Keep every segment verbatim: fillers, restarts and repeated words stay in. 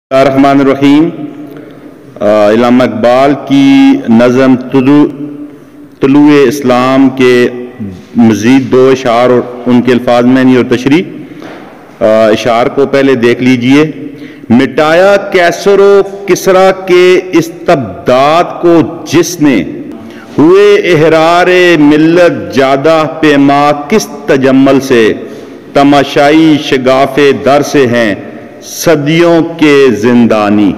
الرحمن الرحیم۔ علامہ اقبال کی نظم طلوع اسلام کے مزید دو اشعار اور ان کے الفاظ معنی اور تشریح۔ اشعار کو پہلے دیکھ لیجئے۔ مٹایا کیسر و کسریٰ کے استبداد کو جس نے، ہوئے احرار ملت جادہ پیما کس تجمل سے، تماشائی شگاف در سے ہیں صدیوں کے زندانی۔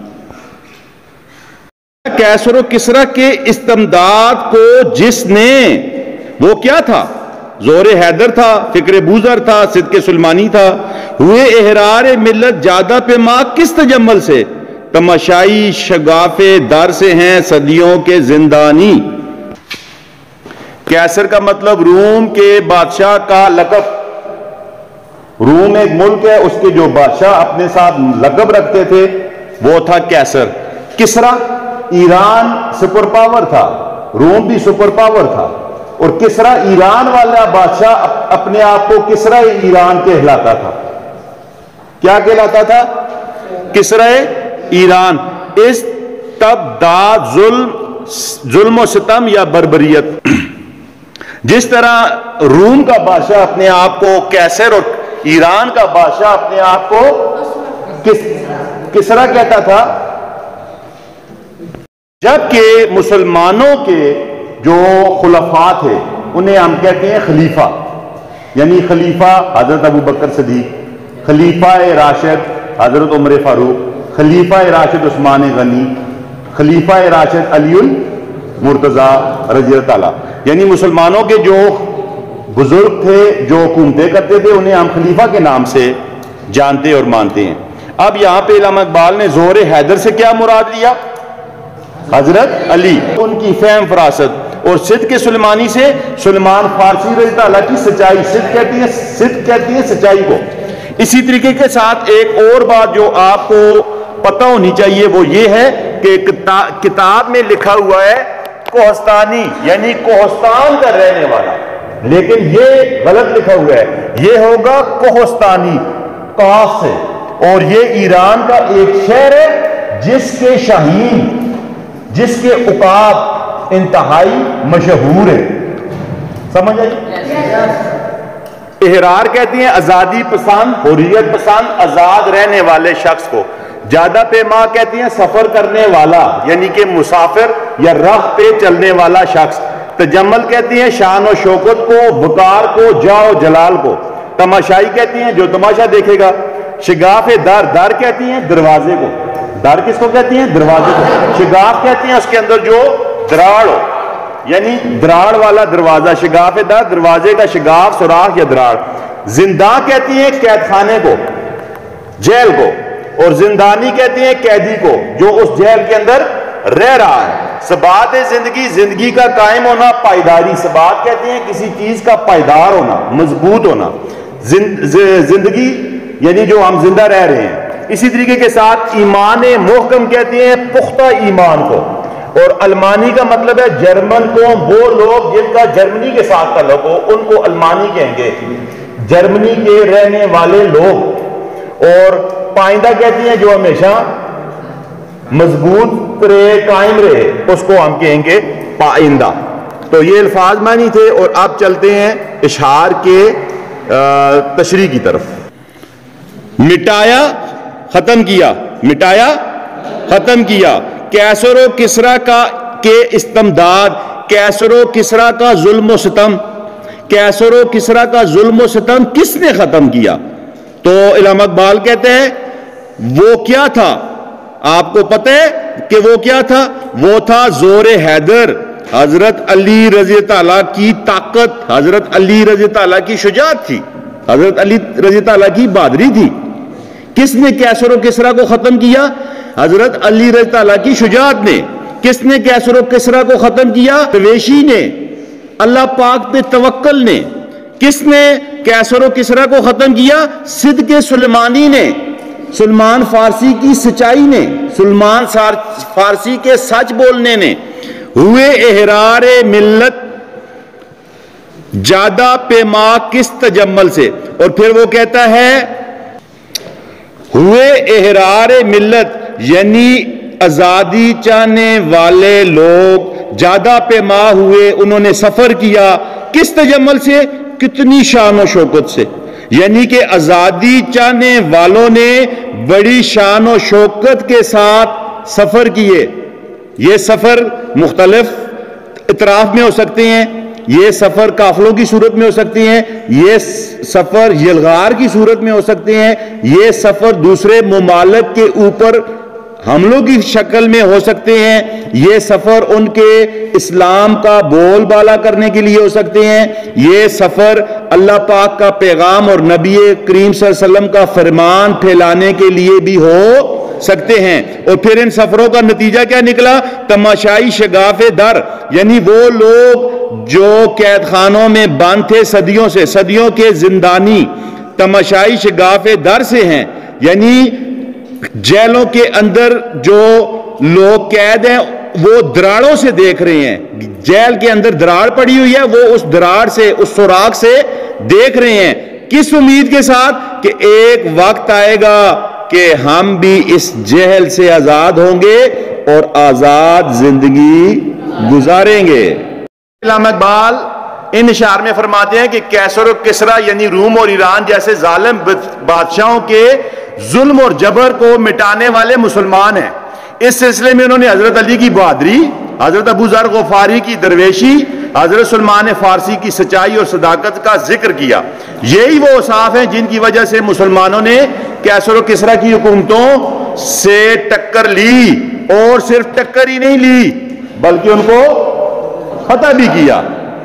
کیسر و کسریٰ کے استمداد کو جس نے، وہ کیا تھا؟ زور حیدر تھا، فکر بوذر تھا، صدق سلمانی تھا۔ ہوئے احرار ملت جادہ پیما کس تجمل سے، تماشائی شگاف در سے ہیں صدیوں کے زندانی۔ کیسر کا مطلب روم کے بادشاہ کا لقب۔ روم ایک ملک ہے، اس کے جو بادشاہ اپنے ساتھ لقب رکھتے تھے وہ تھا کیسر۔ کسریٰ ایران سپر پاور تھا، روم بھی سپر پاور تھا، اور کسریٰ ایران والا بادشاہ اپنے آپ کو کسریٰ ایران کہلاتا تھا۔ کیا کہلاتا تھا؟ کسریٰ ایران۔ استبداد ظلم ظلم و ستم یا بربریت۔ جس طرح روم کا بادشاہ اپنے آپ کو کیسر اور ایران کا بادشاہ اپنے آپ کو کس کسریٰ کہتا تھا، جبکہ مسلمانوں کے جو خلفاء تھے انہیں ہم کہتے ہیں خلیفہ، یعنی خلیفہ حضرت ابو بکر صدیق، خلیفہ راشد حضرت عمر فاروق، خلیفہ راشد عثمان غنی، خلیفہ راشد علی المرتضیٰ رضی اللہ تعالیٰ۔ یعنی مسلمانوں کے جو بزرگ تھے جو حکومتیں کرتے تھے انہیں ہم خلیفہ کے نام سے جانتے اور مانتے ہیں۔ اب یہاں پہ علامہ اقبال نے زور حیدر سے کیا مراد لیا؟ حضرت علی، ان کی فہم فراست، اور صدق سلمانی سے سلمان فارسی رضی اللہ کی سچائی۔ صدق کہتی ہے صدق کہتی ہے سچائی کو۔ اسی طریقے کے ساتھ ایک اور بات جو آپ کو پتہ ہونی چاہیے وہ یہ ہے کہ کتاب میں لکھا ہوا ہے کوہستانی، یعنی کوہستان کا رہنے والا، لیکن یہ غلط لکھا ہوا ہے، یہ ہوگا کوہستانی قاف سے، اور یہ ایران کا ایک شہر ہے جس کے شاہین، جس کے عقاب انتہائی مشہور ہے۔ سمجھ آئی؟ احرار کہتی ہیں آزادی پسند، حریت پسند، آزاد رہنے والے شخص کو۔ جادہ پیما کہتی ہیں سفر کرنے والا، یعنی کہ مسافر یا راہ پہ چلنے والا شخص۔ تجمل کہتی ہیں شان و شوکت کو، وقار کو، جاہ و جلال کو۔ تماشائی کہتی ہیں جو تماشا دیکھے گا۔ شگاف در، در کہتی ہیں دروازے کو۔ در کس کو کہتی ہیں؟ دروازے کو۔ شگاف کہتی ہیں اس کے اندر جو دراڑ ہو، یعنی دراڑ والا دروازہ۔ شگاف در، دروازے کا شگاف، سوراخ یا دراڑ۔ زنداں کہتی ہیں قید خانے کو، جیل کو، اور زندانی کہتی ہیں قیدی کو جو اس جیل کے اندر رہ رہا ہے۔ ثبات زندگی، زندگی کا قائم ہونا، پائیداری۔ ثبات کہتے ہیں کسی چیز کا پائیدار ہونا، مضبوط ہونا۔ زندگی یعنی جو ہم زندہ رہ رہے ہیں۔ اسی طریقے کے ساتھ ایمان محکم کہتے ہیں پختہ ایمان کو، اور المانی کا مطلب ہے جرمن کو، وہ لوگ جن کا جرمنی کے ساتھ تعلق ہو ان کو المانی کہیں گے، جرمنی کے رہنے والے لوگ۔ اور پائندہ کہتی ہیں جو ہمیشہ مضبوط رہے، قائم رہے، اس کو ہم کہیں گے پائندہ۔ تو یہ الفاظ معنی تھے، اور اب چلتے ہیں اشعار کے تشریح کی طرف۔ مٹایا ختم کیا، مٹایا ختم کیا کیسر و کسریٰ کا کے استمداد، کیسر و کسریٰ کا ظلم و ستم۔ کیسر و کسریٰ کا ظلم و ستم کس نے ختم کیا؟ تو علامہ اقبال کہتے ہیں وہ کیا تھا؟ آپ کو پتہ ہے کہ وہ کیا تھا؟ وہ تھا زور حیدر، حضرت علی رضی تعالیٰ کی طاقت، حضرت علی رضی تعالیٰ کی شجاعت تھی، حضرت علی رضی تعالیٰ کی بہادری تھی۔ کس نے کیسر و کسریٰ کو ختم کیا؟ حضرت علی رضی تعالیٰ کی شجاعت نے۔ کس نے کیسر و کسریٰ کو ختم کیا؟ تویشی نے، اللہ پاک پہ توکل نے۔ کس نے کیسر و کسریٰ کو ختم کیا؟ صدق سلمانی نے، سلمان فارسی کی سچائی نے، سلمان فارسی کے سچ بولنے نے۔ ہوئے احرار ملت جادہ پیما کس تجمل سے، اور پھر وہ کہتا ہے ہوئے احرار ملت یعنی آزادی چاہنے والے لوگ جادہ پیما ہوئے، انہوں نے سفر کیا کس تجمل سے؟ کتنی شان و شوکت سے، یعنی کہ آزادی چاہنے والوں نے بڑی شان و شوکت کے ساتھ سفر کیے۔ یہ سفر مختلف اطراف میں ہو سکتے ہیں، یہ سفر قافلوں کی صورت میں ہو سکتی ہیں، یہ سفر یلغار کی صورت میں ہو سکتے ہیں، یہ سفر دوسرے ممالک کے اوپر حملوں کی شکل میں ہو سکتے ہیں، یہ سفر ان کے اسلام کا بول بالا کرنے کے لیے ہو سکتے ہیں، یہ سفر اللہ پاک کا پیغام اور نبی کریم صلی اللہ علیہ وسلم کا فرمان پھیلانے کے لیے بھی ہو سکتے ہیں۔ اور پھر ان سفروں کا نتیجہ کیا نکلا؟ تماشائی شگاف در، یعنی وہ لوگ جو قید خانوں میں بند تھے صدیوں سے، صدیوں کے زندانی تماشائی شگاف در سے ہیں، یعنی جیلوں کے اندر جو لوگ قید ہیں وہ دراڑوں سے دیکھ رہے ہیں، جیل کے اندر دراڑ پڑی ہوئی ہے، وہ اس دراڑ سے، اس سوراخ سے دیکھ رہے ہیں، کس امید کے ساتھ کہ ایک وقت آئے گا کہ ہم بھی اس جہل سے آزاد ہوں گے اور آزاد زندگی گزاریں گے۔ علامہ اقبال ان اشعار میں فرماتے ہیں کہ کیسر و کسرا یعنی روم اور ایران جیسے ظالم بادشاہوں کے ظلم اور جبر کو مٹانے والے مسلمان ہیں۔ اس سلسلے میں انہوں نے حضرت علی کی بہادری، حضرت ابو ذر غفاری کی درویشی، حضرت سلمان فارسی کی سچائی اور صداقت کا ذکر کیا۔ یہی وہ اوصاف ہیں جن کی وجہ سے مسلمانوں نے کیسر و کسرا کی حکومتوں سے ٹکر لی، اور صرف ٹکر ہی نہیں لی بلکہ ان کو فتح بھی کیا۔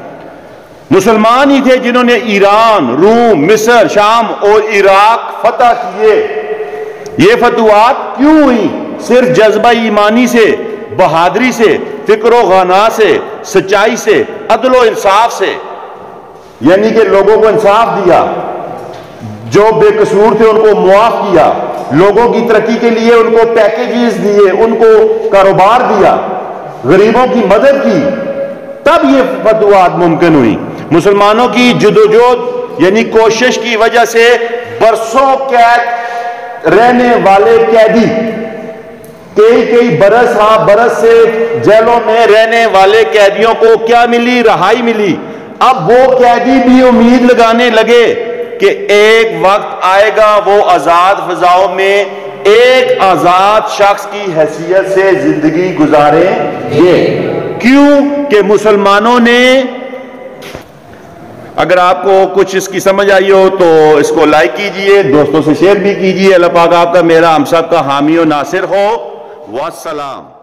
مسلمان ہی تھے جنہوں نے ایران، روم، مصر، شام اور عراق فتح کیے۔ یہ فتوحات کیوں ہوئی؟ صرف جذبہ ایمانی سے، بہادری سے، فکر و غنا سے، سچائی سے، عدل و انصاف سے، یعنی کہ لوگوں کو انصاف دیا، جو بے قصور تھے ان کو معاف کیا، لوگوں کی ترقی کے لیے ان کو پیکیجز دیے، ان کو کاروبار دیا، غریبوں کی مدد کی، تب یہ فتوحات ممکن ہوئی۔ مسلمانوں کی جدوجہد یعنی کوشش کی وجہ سے برسوں قید رہنے والے قیدی، کئی کئی برس ہاں برس سے جیلوں میں رہنے والے قیدیوں کو کیا ملی؟ رہائی ملی۔ اب وہ قیدی بھی امید لگانے لگے کہ ایک وقت آئے گا وہ آزاد فضاؤں میں ایک آزاد شخص کی حیثیت سے زندگی گزاریں گے۔ کیوں کہ مسلمانوں نے، اگر آپ کو کچھ اس کی سمجھ آئی ہو تو اس کو لائک کیجئے، دوستوں سے شیئر بھی کیجئے۔ اللہ پاک آپ کا، میرا، ہم سب کا حامی و ناصر ہو۔ والسلام۔